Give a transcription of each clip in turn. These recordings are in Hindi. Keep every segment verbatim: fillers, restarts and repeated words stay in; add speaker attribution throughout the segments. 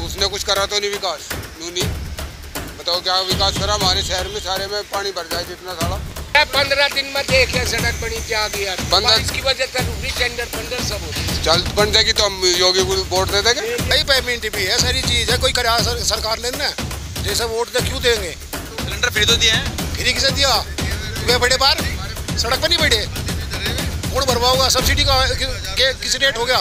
Speaker 1: उसने कुछ करा तो नहीं विकास नूनी, बताओ क्या विकास करा हमारे शहर में, सारे में पानी भर जाए जितना सारा।
Speaker 2: पंद्रह दिन में देखे सड़क बनी क्या गया, इसकी वजह से टेंडर पंडर सब होती
Speaker 1: चल बन जाएगी तो हम योगी को वोट दे देंगे।
Speaker 3: भाई पेमेंट भी है, सारी चीज है, कोई करा सर, सरकार ने ना जैसे वोट दे क्यों देंगे।
Speaker 4: सिलेंडर फ्री तो दिए हैं,
Speaker 3: फ्री किसे दिया, वे बड़े बार सड़क पर नहीं बैठे, कौन भरवाओगा, सब्सिडी का किस रेट हो गया।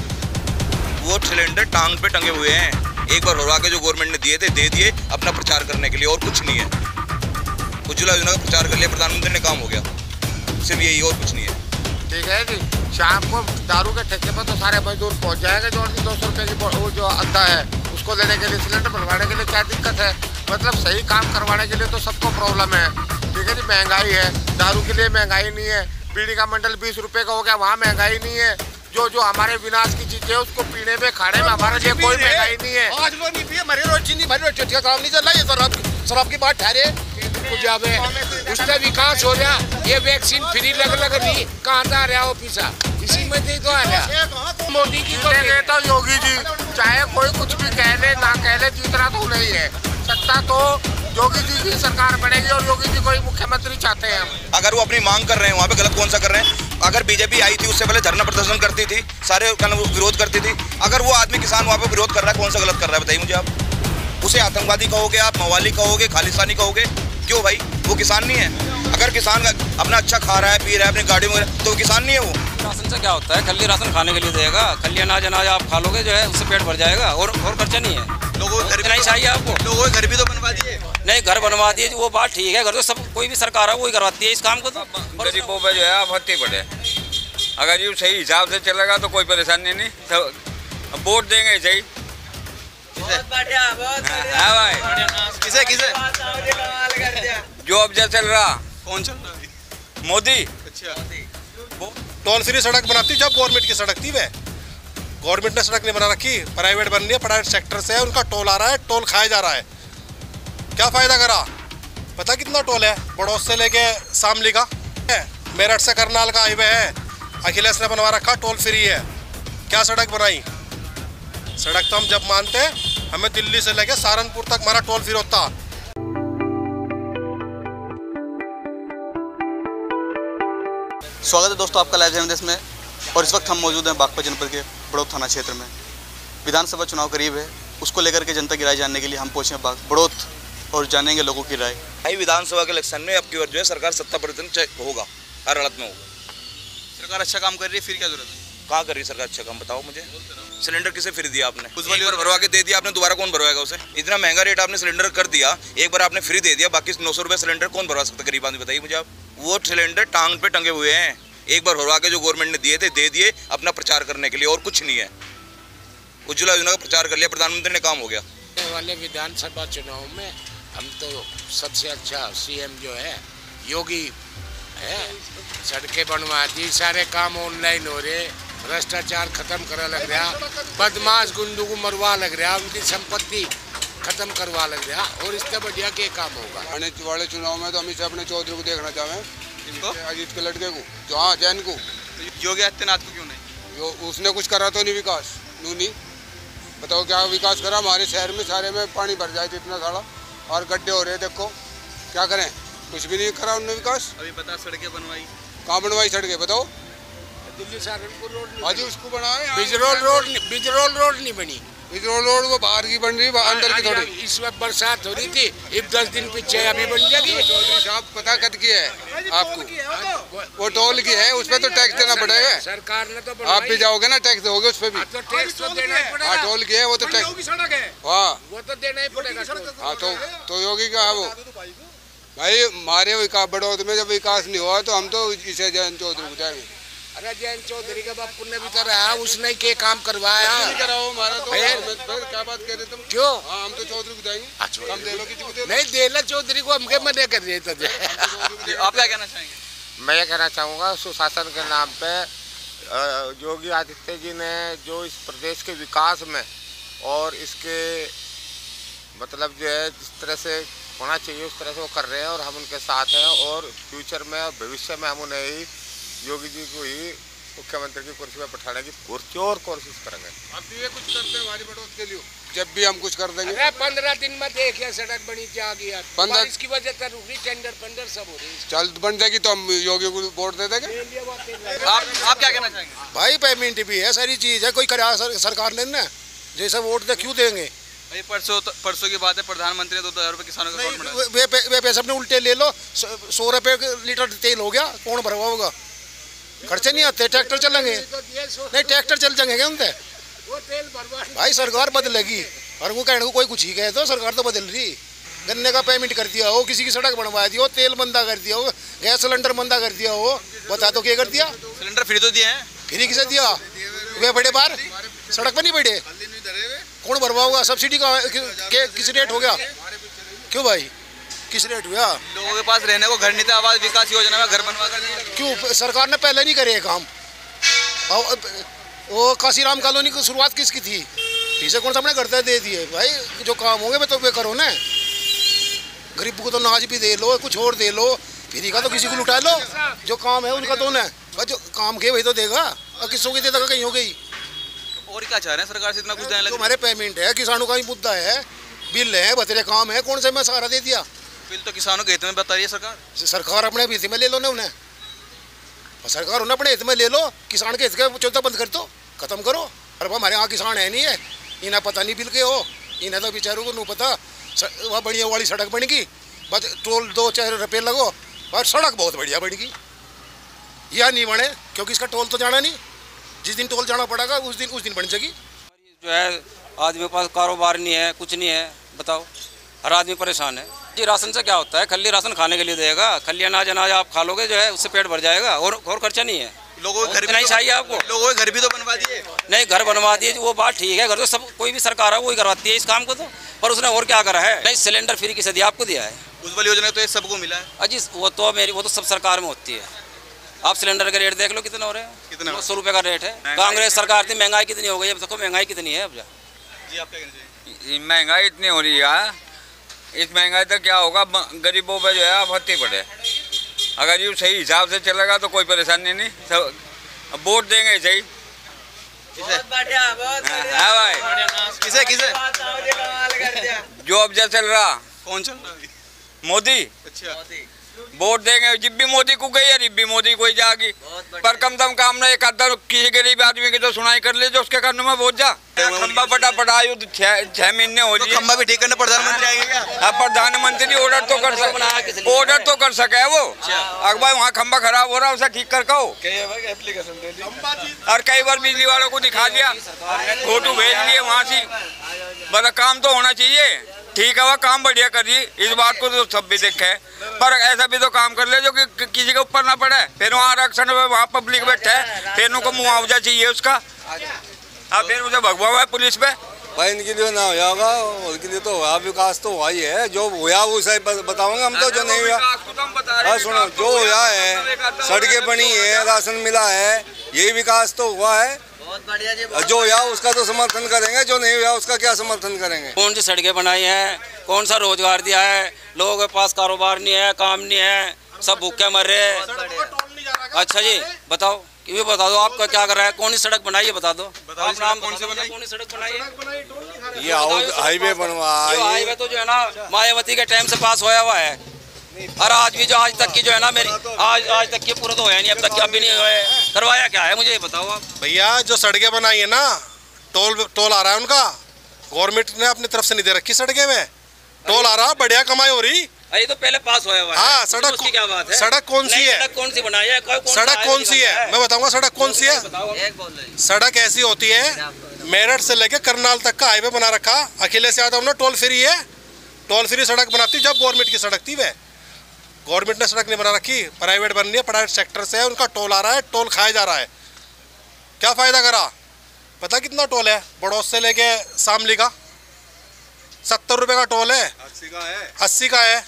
Speaker 4: वो सिलेंडर टांग पे टंगे हुए हैं, एक बार भरवा के जो गवर्नमेंट ने दिए थे दे दिए अपना प्रचार करने के लिए, और कुछ नहीं है। उज्ज्वला योजना का प्रचार कर लिया प्रधानमंत्री ने, काम हो गया, सिर्फ यही और कुछ नहीं है।
Speaker 2: ठीक है जी, शाम को दारू के ठेके पर तो सारे मजदूर पहुंच जाएंगे, जो दो सौ रुपये की वो जो अद्दा है उसको लेने के लिए, सिलेंडर बनवाने के लिए क्या दिक्कत है। मतलब सही काम करवाने के लिए तो सबको प्रॉब्लम है। ठीक है जी, महंगाई है, दारू के लिए महंगाई नहीं है, बीड़ी का मंडल बीस रुपये का हो गया, वहाँ महंगाई नहीं है। जो जो हमारे विनाश की चीजें उसको पीने में खाने में हमारे लिए कोई महंगाई नहीं है।
Speaker 3: आज वो नहीं पिए, मरे रोज चीनी भरी रोज काम नहीं चल रहा, ये शराब शराब की बात ठहरे
Speaker 2: जावे उसका विकास हो रहा, ये वैक्सीन फ्री लग लग नहीं कहाँ जा रहा हो पीछा, इसी में तो आ रहा। मोदी की तो योगी जी चाहे कोई कुछ भी कह ले ना कह ले, जीतना तो नहीं है, सत्ता तो योगी जी की सरकार बनेगी और योगी जी को ही मुख्यमंत्री चाहते हैं हम।
Speaker 4: अगर वो अपनी मांग कर रहे हैं वहाँ पे गलत कौन सा कर रहे हैं। अगर बीजेपी आई थी उससे पहले धरना प्रदर्शन करती थी, सारे विरोध करती थी। अगर वो आदमी किसान वहाँ पे विरोध कर रहा है, कौन सा गलत कर रहा है बताइए मुझे आप। उसे आतंकवादी कहोगे आप, मवाली कहोगे, खालिस्तानी कहोगे, क्यों भाई, वो किसान नहीं है। अगर किसान अपना अच्छा खा रहा है पी रहा है अपनी गाड़ी में, तो किसान नहीं है वो।
Speaker 5: राशन से क्या होता है, खली राशन खाने के लिए देगा, खली अनाज अनाज आप खा लोगे जो है उससे पेट भर जाएगा, और और खर्चा नहीं है।
Speaker 4: लोगों को घर
Speaker 5: नहीं चाहिए आपको,
Speaker 4: लोगों के घर भी तो बनवा दिए।
Speaker 5: नहीं घर बनवा दिए वो बात ठीक है, घर तो सब कोई भी सरकार है वही करवाती है इस काम को। तो
Speaker 6: गरीबों पे जो है आपत्ति पड़े, अगर ये सही हिसाब से चलेगा तो कोई परेशानी नहीं, तो वोट देंगे सही।
Speaker 4: बहुत बढ़िया, बहुत बढ़िया। हाँ भाई, किसे किसे
Speaker 6: जो अब जो चल रहा,
Speaker 4: कौन चल रहा है,
Speaker 6: मोदी।
Speaker 4: अच्छा,
Speaker 3: टोल फ्री सड़क बनाती जब गवर्नमेंट की सड़क थी, वह गवर्नमेंट ने सड़क नहीं बना रखी, प्राइवेट बन रही है, प्राइवेट सेक्टर से है, उनका टोल आ रहा है, टोल खाया जा रहा है। क्या फायदा करा, पता कितना टोल है, पड़ोस से लेके शामली का, मेरठ से करनाल का हाईवे है, अखिलेश ने बनवा रखा, टोल फ्री है। क्या सड़क बनाई, सड़क तो हम जब मानते हैं हमें दिल्ली से लेके सहारनपुर तक हमारा टोल फ्री होता।
Speaker 7: स्वागत है दोस्तों आपका लाइव जनदेश में, और इस वक्त हम मौजूद हैं बागपत जनपद के बड़ौद थाना क्षेत्र में। विधानसभा चुनाव करीब है, उसको लेकर के जनता की राय जानने के लिए हम पहुंचे हैं बड़ौद और जानेंगे लोगों की राय।
Speaker 4: भाई विधानसभा के इलेक्शन में अब की बार जो है सरकार सत्ता परिवर्तन होगा, हर हालत में होगा।
Speaker 7: सरकार अच्छा काम कर रही है, फिर क्या जरूरत है।
Speaker 4: कहाँ कर रही है सरकार अच्छा काम, बताओ मुझे। सिलेंडर किसे फ्री दिया आपने, उस वाली बार भरवा के दे दिया आपने, दोबारा कौन भरवाएगा उसे। इतना महंगा रेट आपने सिलेंडर कर दिया, एक बार आपने फ्री दे दिया, बाकी नौ सौ रुपये सिलेंडर कौन भरवा सकता गरीब आदमी, बताइए मुझे आप। वो सिलेंडर टांग पे टंगे हुए हैं, एक बार भरवा के जो गवर्नमेंट ने दिए थे दे दिए अपना प्रचार करने के लिए, और कुछ नहीं है। उज्ज्वला योजना का प्रचार कर लिया प्रधानमंत्री ने, काम हो गया।
Speaker 2: वाले विधानसभा चुनाव में हम तो सबसे अच्छा सीएम जो है योगी है, सड़कें बनवा दी, सारे काम ऑनलाइन हो रहे, भ्रष्टाचार खत्म करा लग रहा, बदमाश गुंडू को मरवा लग रहा, उनकी संपत्ति खत्म करवा लग रहा, और इससे बढ़िया के काम होगा।
Speaker 1: आने वाले चुनाव में तो हम इसे अपने चौधरी को देखना चाहें, अजीत के लड़के को, जो हाँ जैन को।
Speaker 7: योगी आदित्यनाथ को क्यों नहीं,
Speaker 1: जो उसने कुछ करा तो नहीं विकास नूनी, बताओ क्या विकास करा हमारे शहर में, सारे में पानी भर जाए जितना सारा, और गड्ढे हो रहे देखो, क्या करें, कुछ भी नहीं करा उन्होंने विकास।
Speaker 7: अभी बता सड़कें बनवाई,
Speaker 1: कहाँ बनवाई सड़कें बताओ।
Speaker 2: दिल्ली सहारनपुर रोड
Speaker 1: हाजी उसको बनाए,
Speaker 2: बिजरोल रोड बिजरोल रोड नहीं बनी,
Speaker 1: बिजरोल रोड वो बाहर की बन रही, अंदर की थोड़ी।
Speaker 2: इस वक्त बरसात हो रही थी, अब दस दिन पीछे अभी बन जाएगी।
Speaker 1: चौधरी साहब पता कद की है आपको, वो टोल की है, उस पर तो टैक्स देना पड़ेगा।
Speaker 2: सरकार ने तो
Speaker 1: आप भी जाओगे ना टैक्स दोगे उस पर भी,
Speaker 2: तो टैक्स तो देना ही पड़ेगा।
Speaker 1: हाँ टोल की है वो तो टैक्स, हाँ
Speaker 2: वो तो देना ही पड़ेगा।
Speaker 1: हाँ तो तो योगी का है वो। भाई हमारे विकास बड़ौद में जब विकास नहीं हुआ तो हम तो इसे जयंत चौधरी को जाएंगे।
Speaker 2: अरे जयंत चौधरी का बापू ने भी तो रहा, उसने के काम करवाया।
Speaker 1: कराओ हमारा तो, क्या बात कह रहे तुम,
Speaker 2: क्यों
Speaker 1: हाँ हम तो चौधरी को जाएंगे, हम दे लो किसी को दे लो।
Speaker 2: नहीं दे लो चौधरी को, हमके मना कर रहे थे।
Speaker 7: आप क्या कहना चाहेंगे।
Speaker 2: मैं ये कहना चाहूँगा सुशासन के नाम पे योगी आदित्य जी ने जो इस प्रदेश के विकास में और इसके मतलब जो है जिस तरह से होना चाहिए उस तरह से वो कर रहे हैं, और हम उनके साथ हैं, और फ्यूचर में और भविष्य में हम उन्हें ही योगी जी को ही मुख्यमंत्री की कुर्सी पर बैठाने की पूरी और कोशिश करेंगे।
Speaker 1: अब भी ये कुछ करते हैं हमारी बढ़ोत के लिए, जब भी हम कुछ कर देंगे।
Speaker 8: पंद्रह दिन में देखिए सड़क बनी क्या गया, बारिश की वजह से रुक रही, टेंडर पेंडर सब हो रही।
Speaker 1: चल बन जाएगी तो हम योगी को वोट दे देंगे।
Speaker 7: आप आप क्या कहना चाहेंगे?
Speaker 3: भाई पेमेंट भी है, सारी चीज़ है, कोई करा सरकार ने ना, जैसा वोट दे क्यों देंगे?
Speaker 7: भाई परसों परसों की बात है, प्रधानमंत्री ने दो हजार रुपये किसानों का अकाउंट में
Speaker 3: वे, वे, वे पैसे अपने उल्टे ले लो, सौ रुपये लीटर तेल हो गया, कौन भरवा होगा? खर्चे नहीं आते, ट्रैक्टर चलेंगे नहीं, ट्रैक्टर चल जाएंगे उनसे। भाई सरकार बदलेगी, और वो कहने को कोई कुछ ही कहे तो सरकार तो बदल रही। गन्ने का पेमेंट कर दिया हो, किसी की सड़क बनवा दी हो, तेल मंदा कर दिया हो, गैस सिलेंडर मंदा कर दिया हो, बता तो क्या कर दिया?
Speaker 7: सिलेंडर फ्री तो दिया है,
Speaker 3: फ्री किसे दिया? वे बड़े बार सड़क पर नहीं बैठे, कौन भरवा होगा? सब्सिडी का किस रेट हो गया? क्यों भाई किस रेट हुआ?
Speaker 7: लोगों के पास रहने को घर नहीं था, आवास विकास योजना में घर बनवा कर दिया।
Speaker 3: क्यों सरकार ने पहले नहीं करे काम? वो काशीराम कॉलोनी की शुरुआत किसकी थी? इसे कौन सा अपने घर दे दिए? भाई जो काम होंगे वे तो वे करो ना, गरीब को तो नाज भी दे लो, कुछ और दे लो, फ्री का तो किसी को लुटा लो, जो काम है उनका तो ना, जो काम के वही तो देगा, और किसों की देगा कहीं हो गई।
Speaker 7: और क्या चाह रहे हैं सरकार से इतना कुछ देने लगे?
Speaker 3: हमारे पेमेंट है, किसानों का ही मुद्दा है, बिल है, बतेरे काम है, कौन से में सहारा दे दिया?
Speaker 7: बिल तो किसानों के हित में बता रही है सरकार।
Speaker 3: सरकार अपने हित में ले लो ना उन्हें, सरकार उन्हें अपने हित में ले लो, किसान के हित के चौथा बंद कर दो, खत्म करो। अरे हमारे यहाँ किसान है नहीं है, इन्हें पता नहीं बिल के हो, इन्हें तो बेचारों को नहीं पता। वहाँ बढ़िया वाली सड़क बनेगी, बस टोल दो चार रुपये लगो, और सड़क बहुत बढ़िया बनेगी। यह नहीं बने क्योंकि इसका टोल तो जाना नहीं, जिस दिन टोल जाना पड़ेगा उस दिन उस दिन बन जाएगी।
Speaker 5: जो है आदमी के पास कारोबार नहीं है, कुछ नहीं है, बताओ, हर आदमी परेशान है जी। राशन से क्या होता है? खल्ली राशन खाने के लिए देगा, खल्ली अनाज अनाज आप खा लोगे जो है उससे पेट भर जाएगा, और और खर्चा नहीं है।
Speaker 7: लोगों के घर भी
Speaker 5: नहीं
Speaker 7: तो,
Speaker 5: चाहिए आपको?
Speaker 7: लोगों के घर भी तो बनवा दिए।
Speaker 5: नहीं घर बनवा दिए, वो बात ठीक है, घर तो सब कोई भी सरकार है वही करवाती है इस काम को, तो पर उसने और क्या करा है? नहीं सिलेंडर फ्री किसे दिया? आपको दिया है।
Speaker 7: उज्ज्वल योजना तो ये सबको मिला है
Speaker 5: अजी, वो तो मेरी वो तो सब सरकार में होती है। आप सिलेंडर के रेट देख लो कितने हो रहे हैं,
Speaker 7: कितना?
Speaker 5: सौ रुपये का रेट है। कांग्रेस सरकार थी, महंगाई कितनी हो गई है? अब देखो महंगाई कितनी है अब जा।
Speaker 7: जी आप क्या कहना चाहिए?
Speaker 6: महंगाई इतनी हो रही है, इस महंगाई तो क्या होगा, गरीबों पे जो है आपत्ति पड़े। अगर ये सही हिसाब से चलेगा तो कोई परेशानी नहीं, सब वोट देंगे सही।
Speaker 7: बहुत बढ़िया, बहुत बढ़िया।
Speaker 6: हाँ भाई,
Speaker 7: किसे किसे?
Speaker 6: जो अब जो चल रहा,
Speaker 7: कौन चल रहा है?
Speaker 6: मोदी।
Speaker 7: अच्छा,
Speaker 6: वोट देंगे, जिब भी मोदी को गई है जिब भी मोदी को ही जाएगी, पर कम से कम काम ना एक आधा किसी गरीब आदमी की तो सुनाई कर ले, जो उसके कानून में वोट जा। खंबा पटा पटा युद्ध छह महीने हो जाए,
Speaker 7: खंबा भी ठीक करना प्रधानमंत्री आएंगे क्या?
Speaker 6: अब प्रधानमंत्री ऑर्डर तो कर सके, ऑर्डर तो कर सके वो। अकबर वहाँ खंबा खराब हो रहा है, उसे ठीक कर कहो। और कई बार बिजली वालों को दिखा दिया, फोटो भेज दिए वहाँ से, बड़ा काम तो होना चाहिए। ठीक है, वह काम बढ़िया करिए, इस बात को तो सब भी देखे, पर ऐसा भी तो काम कर ले जो कि, कि किसी के ऊपर ना पड़े। फिर वहाँ आरक्षण में वहाँ पब्लिक बैठे, फिर उनको मुआवजा चाहिए उसका, अब फिर उसे भगवा हुआ है पुलिस पे।
Speaker 9: भाई इनके लिए ना होगा, उनके लिए तो हुआ, विकास तो हुआ ही है, जो हुआ वो सही बताओगे हम तो, जो नहीं हुआ हाँ सुनो, जो हुआ है, सड़कें बनी है, राशन मिला है, यही विकास तो हुआ है।
Speaker 7: बहुत बढ़िया जी।
Speaker 9: जो हुआ उसका तो समर्थन करेंगे, जो नहीं हुआ उसका क्या समर्थन करेंगे?
Speaker 5: कौन सी सड़कें बनाई हैं, कौन सा रोजगार दिया है? लोगों के पास कारोबार नहीं है, काम नहीं है, सब भूखे मर रहे हैं। अच्छा जी बताओ, ये बता दो आपका क्या कर रहा है? कौन सी सड़क बनाई है बता दो।
Speaker 7: बताओ नाम कौन सी बनाई?
Speaker 5: कौन सी सड़क बनाई है?
Speaker 9: ये हाईवे बनवा,
Speaker 5: हाईवे तो जो है ना मायावती के टाइम से पास होया हुआ है, और आज भी जो आज तक की जो है ना मेरी आज आज तक की पूरा तो है नहीं, अब तक अभी नहीं हुआ, करवाया क्या है मुझे ये बताओ आप।
Speaker 3: भैया जो सड़कें बनाई है ना, टोल टोल आ रहा है उनका, गवर्नमेंट ने अपनी तरफ से नहीं दे रखी सड़कें में, टोल आ रहा, बढ़िया कमाई हो रही।
Speaker 5: ये तो पहले पास होया हुआ है।
Speaker 3: हाँ सड़क
Speaker 5: उसकी क्या बात है?
Speaker 3: सड़क कौन सी है?
Speaker 5: सड़क कौन सी बनाई है?
Speaker 3: सड़क कौन सी है मैं बताऊंगा, सड़क कौन सी है। सड़क ऐसी होती है, मेरठ से लेके करनाल तक का हाईवे बना रखा, अखिलेश यादव ने टोल फ्री है, टोल फ्री सड़क बनाती जब गवर्नमेंट की सड़क थी, वह गवर्नमेंट ने सड़क नहीं बना रखी, प्राइवेट बन रही है, प्राइवेट सेक्टर से है, उनका टोल आ रहा है, टोल खाया जा रहा है। क्या फायदा करा? पता कितना टोल है बड़ौद से लेके शामली का? सत्तर रुपए का टोल है, अस्सी का है, अस्सी का है।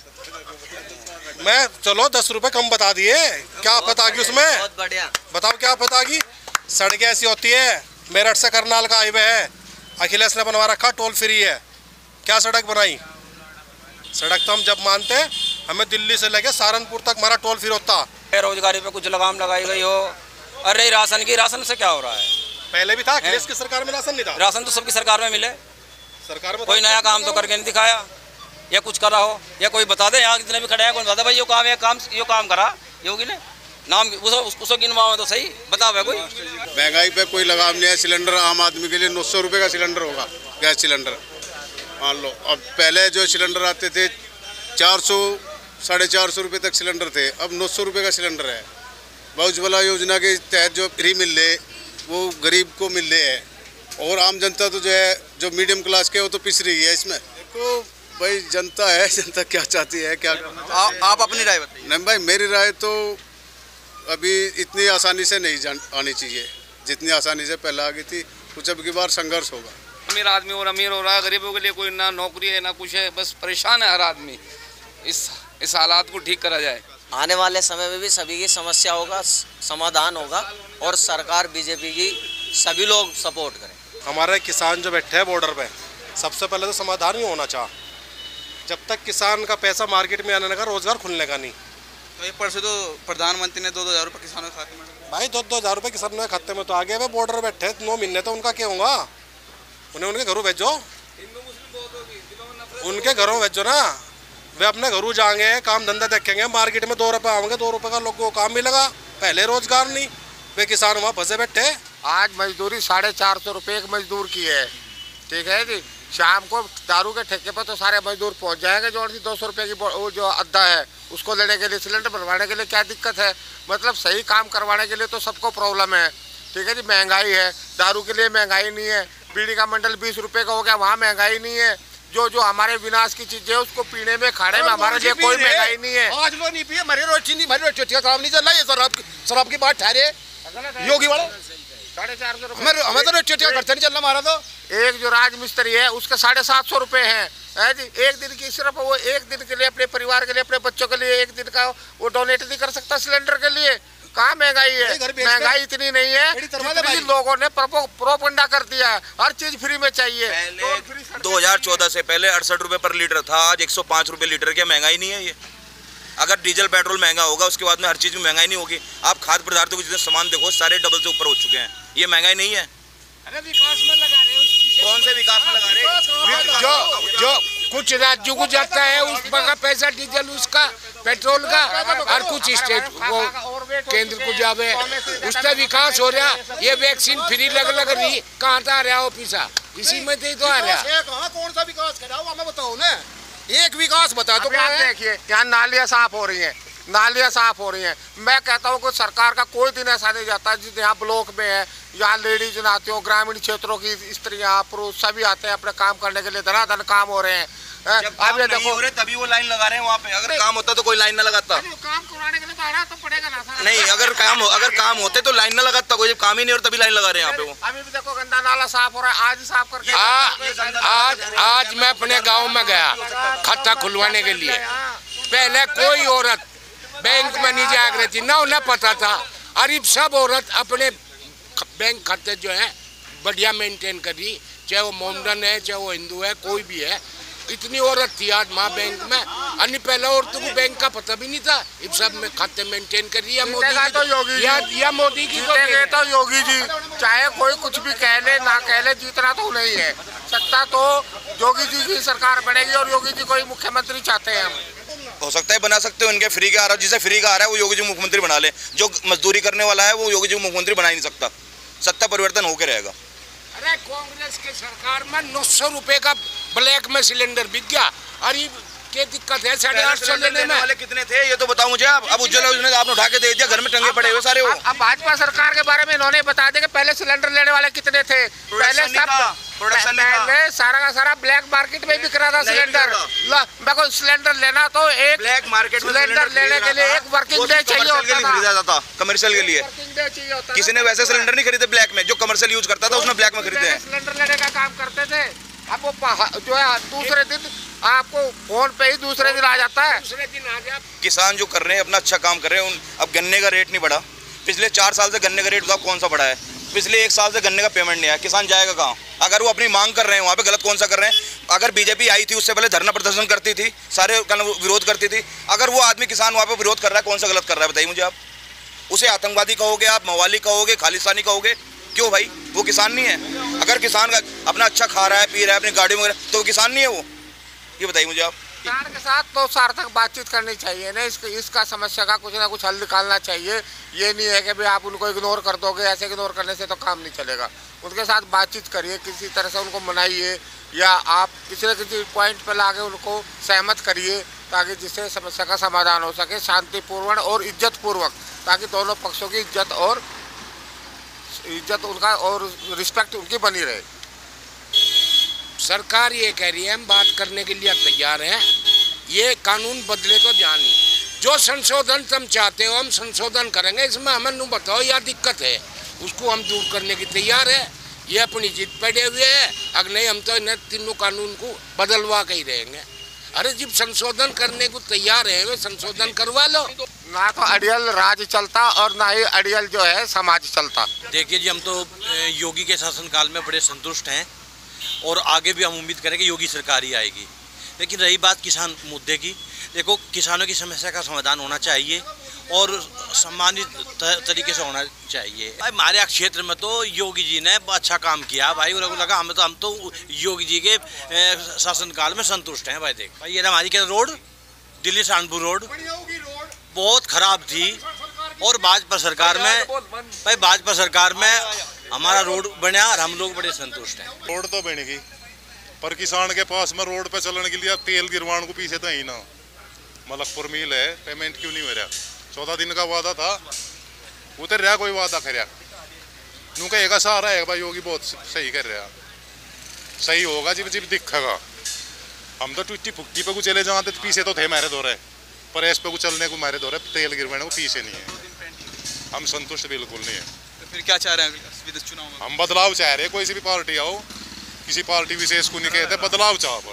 Speaker 3: मैं चलो दस रुपए कम बता दिए, क्या पता कि उसमें
Speaker 7: बहुत बढ़िया।
Speaker 3: बताओ क्या पता कि सड़कें ऐसी होती है, मेरठ से करनाल का हाईवे है, अखिलेश ने बनवा रखा, टोल फ्री है, क्या सड़क बनाई? सड़क तो हम जब मानते हैं, हमें दिल्ली से लेके सहारनपुर तक हमारा टोल फ्री होता।
Speaker 5: बेरोजगारी पे कुछ लगाम लगाई गई हो, अरे राशन की, राशन से क्या हो रहा है?
Speaker 3: पहले भी था, अखिलेश की सरकार में राशन नहीं था।
Speaker 5: राशन तो सबकी सरकार में मिले,
Speaker 3: सरकार में
Speaker 5: कोई नया काम तो करके नहीं दिखाया, या कुछ करा हो, या कोई बता दे। यहाँ जितने भी खड़े हैं, कौन बता दे भाई ये काम है, काम ये काम करा योगी ने, नाम उसको गिनवाओ तो सही, बताओ कोई।
Speaker 10: महंगाई पे कोई लगाम नहीं है। सिलेंडर आम आदमी के लिए नौ सौ रुपये का सिलेंडर होगा, गैस सिलेंडर मान लो। अब पहले जो सिलेंडर आते थे चार सौ साढ़े चार सौ रुपये तक सिलेंडर थे, अब नौ सौ रुपये का सिलेंडर है। उज्ज्वला योजना के तहत जो फ्री मिल रहे वो गरीब को मिल रहे हैं, और आम जनता तो जो है जो मीडियम क्लास के वो तो पिस रही है इसमें। देखो भाई जनता है, जनता क्या चाहती है, क्या करना।
Speaker 7: आ, आप अपनी राय बताइए।
Speaker 10: नहीं भाई, मेरी राय तो अभी इतनी आसानी से नहीं जान आनी चाहिए जितनी आसानी से पहले आ गई थी। कुछ अब की बार संघर्ष होगा।
Speaker 11: अमीर आदमी और अमीर हो रहा है, गरीबों के लिए कोई ना नौकरी है ना कुछ है, बस परेशान है हर आदमी। इस इस हालात को ठीक करा जाए।
Speaker 12: आने वाले समय में भी सभी की समस्या होगा, समाधान होगा, और सरकार बीजेपी की सभी लोग सपोर्ट करें।
Speaker 3: हमारे किसान जो बैठे हैं बॉर्डर पे, सबसे पहले तो समाधान ही होना चाहिए। जब तक किसान का पैसा मार्केट में आने का, रोजगार खुलने का नहीं।
Speaker 7: तो एक परसों तो प्रधानमंत्री ने दो दो हज़ार रुपये किसानों के खाते में,
Speaker 3: भाई दो दो हज़ार रुपये किसानों के खाते में तो आगे वे बॉर्डर बैठे नौ महीने, तो उनका क्या होगा? उन्हें उनके घरों भेजो, उनके घरों भेजो ना। वे अपने घरों जाएंगे, काम धंधा देखेंगे, मार्केट में दो रुपये आएंगे, दो रुपये का लोगों को काम मिलेगा। पहले रोजगार नहीं, वे किसान वहाँ फंसे बैठे।
Speaker 2: आज मजदूरी साढ़े चार सौ रुपये एक मजदूर की है, ठीक है जी। शाम को दारू के ठेके पर तो सारे मजदूर पहुंच जाएंगे। जो दो सौ रुपये की वो जो अद्दा है उसको लेने के लिए, सिलेंडर बनवाने के लिए क्या दिक्कत है? मतलब सही काम करवाने के लिए तो सबको प्रॉब्लम है, ठीक है जी। महंगाई है, दारू के लिए महंगाई नहीं है, बीड़ी का मंडल बीस रुपये का हो गया, वहाँ महंगाई नहीं है। जो जो हमारे विनाश की चीजें उसको पीने में खाने में हमारे लिए कोई महंगाई नहीं है।
Speaker 13: आज लोग नहीं पिए, मरे रोज चीनी भरी रोज चुटिया काम नहीं चल रहा। ये शराब शराब की बात ठहरे योगी वाले
Speaker 2: साढ़े चार सौ
Speaker 13: हमें हमें तो रोज चुटिया खर्चा नहीं चल रहा हमारा। तो
Speaker 2: एक जो राज मिस्त्री है उसके साढ़े सात सौ रुपये हैं, है जी। एक दिन की सिर्फ वो एक दिन के लिए अपने परिवार के लिए, अपने बच्चों के लिए एक दिन का वो डोनेट नहीं कर सकता सिलेंडर के लिए। कहाँ महंगाई है? महंगाई इतनी नहीं है जितनी लोगों ने प्रोपगंडा कर दिया है। हर चीज फ्री में चाहिए।
Speaker 4: दो हजार चौदह से पहले अड़सठ रुपए पर लीटर था, आज एक सौ पाँच रुपए लीटर। क्या महंगाई नहीं है ये? अगर डीजल पेट्रोल महंगा होगा उसके बाद में हर चीज में महंगाई नहीं होगी। आप खाद्य पदार्थों के जितने सामान देखो सारे डबल से ऊपर हो चुके हैं। ये महंगाई नहीं है?
Speaker 8: अरे विकास में लगा रहे,
Speaker 4: कौन से विकास में लगा रहे?
Speaker 8: जो जो कुछ राज्यों को जाता है उस का पैसा डीजल उसका पेट्रोल का, और कुछ स्टेट वो केंद्र को जावे, उसका विकास हो रहा। ये वैक्सीन फ्री लग लग रही, कहाँ आ रहा हो पीछा? इसी में तो आ रहा।
Speaker 13: कौन सा विकास करा हुआ हमें बताओ ना, एक विकास बता दो।
Speaker 2: देखिए यहाँ नालियाँ साफ हो रही हैं, नालियाँ साफ हो रही हैं। मैं कहता हूँ कि सरकार का कोई दिन ऐसा नहीं जाता जिस यहाँ ब्लॉक में है, यहाँ लेडीज नहाती हो, ग्रामीण क्षेत्रों की स्त्रियाँ पुरुष सभी आते हैं अपने काम करने के लिए। धनाधन काम हो रहे हैं।
Speaker 4: अब ये देखो तभी वो लाइन लगा रहे हैं वहाँ पे। अगर काम होता तो कोई लाइन ना लगाता।
Speaker 2: काम करवाने के लिए तो आना तो पड़ेगा ना।
Speaker 4: नहीं, अगर काम अगर काम होते तो लाइन ना लगाता कोई। जब काम ही नहीं हो तभी लाइन लगा रहे हैं यहाँ पे। वो
Speaker 2: अभी भी देखो गंदा नाला साफ हो रहा है, आज ही साफ करके।
Speaker 8: आज आज मैं अपने गाँव में गया खाता खुलवाने के लिए। पहले कोई औरत बैंक में नहीं जाया करती, ना उन्हें पता था। और सब औरत अपने बैंक खाते जो है बढ़िया मेंटेन करी, चाहे वो मोमडन है चाहे वो हिंदू है, कोई भी है। इतनी औरत थी आज माँ बैंक में, अन्य पहले औरतों को बैंक का पता भी नहीं था। इन सब में खाते मेंटेन कर रही है मोदी की
Speaker 2: तो योगी
Speaker 8: या, या मोदी की
Speaker 2: तो योगी जी। चाहे कोई कुछ भी कह ले ना कह ले, जीतना तो नहीं है। सत्ता तो योगी जी की सरकार बनेगी और योगी जी को ही मुख्यमंत्री चाहते हैं हम।
Speaker 4: हो सकता है बना सकते हो। इनके फ्री का आ रहा है, जिसे फ्री का आ रहा है वो योगी जी मुख्यमंत्री बना ले। जो मजदूरी करने वाला है वो योगी जी मुख्यमंत्री बना ही नहीं सकता। सत्ता परिवर्तन होकर रहेगा।
Speaker 8: अरे कांग्रेस के सरकार में नौ सौ रुपए का ब्लैक में सिलेंडर बिक गया। अरे क्या दिक्कत है साढ़े आठ सौ लेने में?
Speaker 4: वाले कितने थे ये तो बताओ मुझे आप। अब उज्ज्वला योजना आपने उठा के दे दिया, घर में टंगे पड़े हुए सारे।
Speaker 2: अब भाजपा सरकार के बारे में इन्होंने बता दिया कि पहले सिलेंडर लेने वाले कितने थे। पहले सब पहले सारा का सारा ब्लैक मार्केट में बिक रहा था सिलेंडर। देखो सिलेंडर लेना तो एक
Speaker 4: ब्लैक मार्केट में
Speaker 2: सिलेंडर लेने के लिए एक वर्किंग डे चाहिए होता था।
Speaker 4: कमर्शियल के लिए किसी ने वैसे सिलेंडर नहीं खरीदे ब्लैक में। जो कमर्शियल यूज करता था उसने ब्लैक में खरीदे हैं।
Speaker 2: सिलेंडर लेने का काम करते थे। अब वो जो है दूसरे दिन आपको फोन पे ही दूसरे दिन आ जाता है।
Speaker 8: दूसरे दिन आ जाए।
Speaker 4: किसान जो कर रहे हैं अपना अच्छा काम कर रहे हैं। अब गन्ने का रेट नहीं बढ़ा, पिछले चार साल से गन्ने का रेट बताओ कौन सा बढ़ा है? पिछले एक साल से गन्ने का पेमेंट नहीं आया। किसान जाएगा कहाँ? अगर वो अपनी मांग कर रहे हैं वहाँ पे गलत कौन सा कर रहे हैं? अगर बीजेपी आई थी उससे पहले धरना प्रदर्शन करती थी, सारे विरोध करती थी। अगर वो आदमी किसान वहाँ पे विरोध कर रहा है, कौन सा गलत कर रहा है बताइए मुझे आप? उसे आतंकवादी कहोगे, आप मवाली कहोगे, खालिस्तानी कहोगे, क्यों भाई? वो किसान नहीं है? अगर किसान का अपना अच्छा खा रहा है, पी रहा है, अपनी गाड़ी में, तो वो किसान नहीं है? वो ये बताइए मुझे आप।
Speaker 8: सरकार के साथ तो सार्थक बातचीत करनी चाहिए ना, इसका इसका समस्या का कुछ ना कुछ हल निकालना चाहिए। ये नहीं है कि भाई आप उनको इग्नोर कर दोगे, ऐसे इग्नोर करने से तो काम नहीं चलेगा। उनके साथ बातचीत करिए, किसी तरह से उनको मनाइए, या आप किसी न किसी पॉइंट पर ला के उनको सहमत करिए, ताकि जिससे समस्या का समाधान हो सके शांतिपूर्ण और इज्जतपूर्वक, ताकि दोनों पक्षों की इज्जत और इज्जत उनका और रिस्पेक्ट उनकी बनी रहे।
Speaker 14: सरकार ये कह रही है हम बात करने के लिए तैयार हैं, ये कानून बदले तो ध्यान नहीं। जो संशोधन तुम चाहते हो हम संशोधन करेंगे, इसमें हमें नू बताओ या दिक्कत है, उसको हम दूर करने की तैयार है। ये अपनी जिद पड़े हुए है, अगर नहीं हम तो इन तीनों कानून को बदलवा के ही रहेंगे। अरे जब संशोधन करने को तैयार है वे संशोधन करवा लो।
Speaker 8: ना तो अड़ियल राज चलता और ना ही अड़ियल जो है समाज चलता।
Speaker 15: देखिए जी, हम तो योगी के शासनकाल में बड़े संतुष्ट हैं और आगे भी हम उम्मीद करें कि योगी सरकार ही आएगी। लेकिन रही बात किसान मुद्दे की, देखो किसानों की समस्या का समाधान होना चाहिए और सम्मानित तरीके से होना चाहिए। भाई हमारे क्षेत्र में तो योगी जी ने अच्छा काम किया भाई, और लगा हमें तो हम तो योगी जी के शासनकाल में संतुष्ट हैं। भाई देख भाई, ये हमारी क्या रोड, दिल्ली सहारनपुर रोड बहुत खराब थी, और भाजपा सरकार में भाई भाजपा सरकार में हमारा रोड बना और हम लोग बड़े संतुष्ट हैं।
Speaker 3: रोड तो बनेगी, पर किसान के पास में रोड पे चलने के लिए तेल गिरवाण को पीछे तो ही ना। मलकपुर मिल है, पेमेंट क्यों नहीं हो रहा? चौदह दिन का वादा था, उतर रहा कोई वादा कर नूका एक सहारा है भाई, योगी बहुत सही कर रहा, सही होगा जब जब दिखेगा। हम तो टुट्टी फुट्टी पे को चले जाते तो पीछे तो थे मारे दौरे, पर ऐस पे को चलने को मारे दौरे, तेल गिरवाने को पीछे नहीं है। हम संतुष्ट बिल्कुल नहीं है।
Speaker 7: तो फिर क्या चाह रहे हैं विधानसभा चुनाव में?
Speaker 3: हम बदलाव चाह रहे हैं, कोई सी भी पार्टी आओ, किसी पार्टी विशेष को नहीं कहते, बदलाव चाह